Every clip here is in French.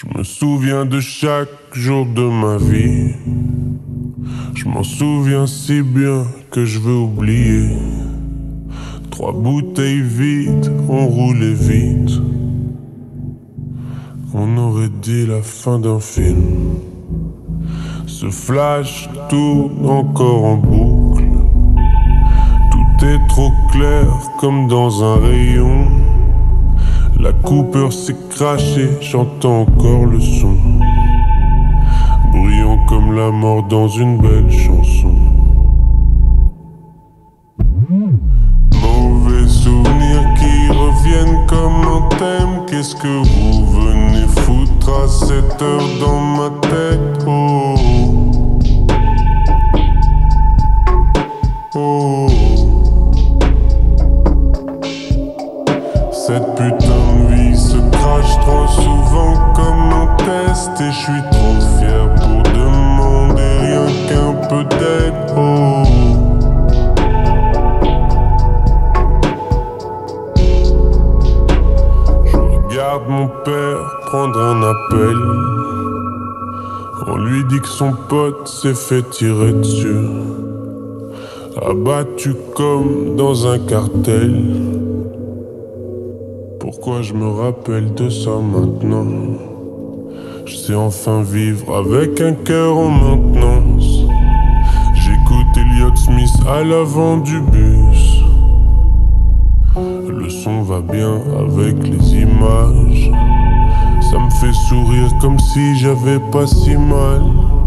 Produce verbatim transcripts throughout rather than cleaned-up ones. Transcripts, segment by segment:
Je me souviens de chaque jour de ma vie. Je m'en souviens si bien que je veux oublier. Trois bouteilles vides, on roulait vite. On aurait dit la fin d'un film. Ce flash tourne encore en boucle. Tout est trop clair comme dans un rayon. La coupeur s'est crachée, j'entends encore le son. Bruyant comme la mort dans une belle chanson. Mauvais souvenirs qui reviennent comme un thème. Qu'est-ce que vous venez foutre à cette heure dans ma tête? Oh, oh. Cette putain de vie se crache trop souvent comme un test. Et je suis trop fier pour demander rien qu'un peu d'aide. Oh. Je regarde mon père prendre un appel. On lui dit que son pote s'est fait tirer dessus, abattu comme dans un cartel. Pourquoi je me rappelle de ça maintenant? Je sais enfin vivre avec un cœur en maintenance. J'écoute Elliott Smith à l'avant du bus. Le son va bien avec les images. Ça me fait sourire comme si j'avais pas si mal.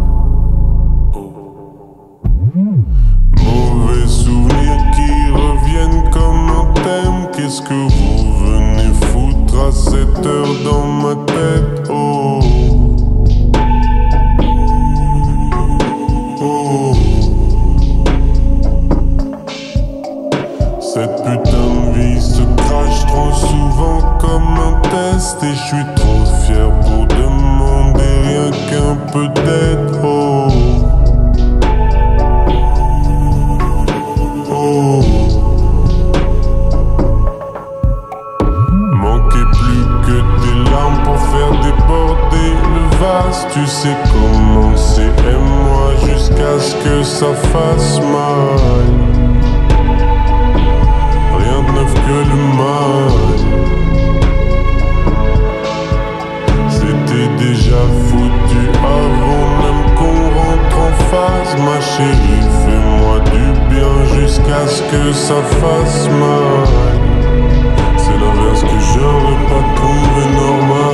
Mauvais souvenirs qui reviennent comme un thème. Qu'est-ce que vous venez foutre à cette heure dans ma tête? Oh, oh. Cette putain de vie se crache trop souvent comme un test. Et je suis trop fier pour demander rien qu'un peu d'aide. Oh, oh. Manquait plus que des larmes pour faire déborder le vase. Tu sais comment c'est, aime-moi jusqu'à ce que ça fasse mal. Rien de neuf que le mal. C'était déjà foutu avant même qu'on rentre en phase. Ma chérie, fais-moi du bien jusqu'à ce que ça fasse mal. C'est l'inverse que j'aurais pas trouvé normal.